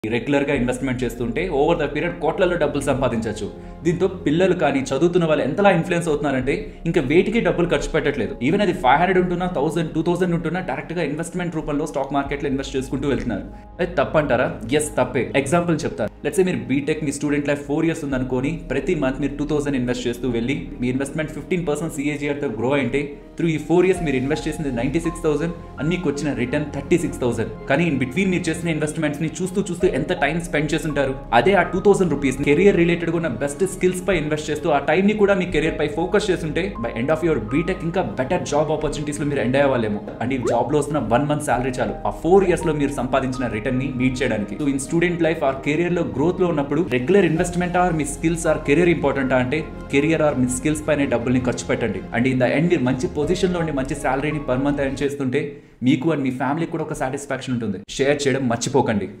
Regular గా investment చేస్తుంటే over the period కోట్లలో డబ్బులు సంపాదించవచ్చు. దీంతో పిల్లలు కానీ చదువుతున్న వాళ్ళు ఎంతలా ఇన్ఫ్లుయెన్స్ అవుతున్నారంటే ఇంకా వేటికి డబ్బులు ఖర్చు పెట్టట్లేదు. ఈవెన్ అది 500 ఉంటున్నా 1000 2000 ఉంటున్నా డైరెక్ట్ గా ఇన్వెస్ట్మెంట్ రూపంలో స్టాక్ మార్కెట్ లో ఇన్వెస్ట్ చేసుకుంటూ వెళ్తున్నారు. అది తప్పంటారా? ఎస్, తప్పే. ఎగ్జాంపుల్ చెప్తారు. లెట్స్ సే మీరు బీటెక్ మీ స్టూడెంట్ లైఫ్ 4 years ఉందనుకోని ప్రతి మంత్ మీరు 2000 ఇన్వెస్ట్ చేస్తూ వెళ్ళి మీ ఇన్వెస్ట్మెంట్ 15% CAGR తో గ్రో అయితే త్రూ ఈ 4 years మీరు ఇన్వెస్ట్ చేసింది 96,000 అండ్ మీకు వచ్చిన రిటర్న్ 36,000. కానీ ఇన్ బిట్వీన్ మీరు చేసిన ఇన్వెస్ట్మెంట్స్ ని చూస్తూ ఎంత టైం స్పెండ్ చేస్తుంటారు. అదే ఆ 2000 రూపీస్ కెరియర్ రిలేటెడ్ ఉన్న బెస్ట్ స్కిల్స్ పై ఇన్వెస్ట్ చేస్తూ ఆ టైం ని కూడా మీ కెరియర్ పై ఫోకస్ చేస్తుంటే by end of your BTech ఇంకా బెటర్ జాబ్ ఆపర్చునిటీస్ లో మీరు ఎండ్ అయ్యేవాళ్ళేమో. అండ్ ఈ జాబ్ లో వస్తున్న 1 month సాలరీ చాలు ఆ 4 years లో మీరు సంపాదించిన రిటర్న్ ని మీట్ చేయడానికి. So in student life or career లో గ్రోత్ లో ఉన్నప్పుడు రెగ్యులర్ ఇన్వెస్ట్మెంట్ ఆర్ మీ స్కిల్స్ ఆర్ కెరియర్ ఇంపార్టెంట్ అంటే కెరియర్ ఆర్ మీ స్కిల్స్ పైన డబ్బుల్ని ఖర్చు పెట్టండి. అండ్ ఇన్ ద ఎండ్ మీరు మంచి పొజిషన్ లో ఉండి మంచి సాలరీని పర్ మంత్ ఎర్న్ చేస్తుంటే మీకు అండ్ మీ ఫ్యామిలీకి కూడా ఒక సాటిస్ఫాక్షన్ ఉంటుంది. షేర్ చేయడం మర్చిపోకండి.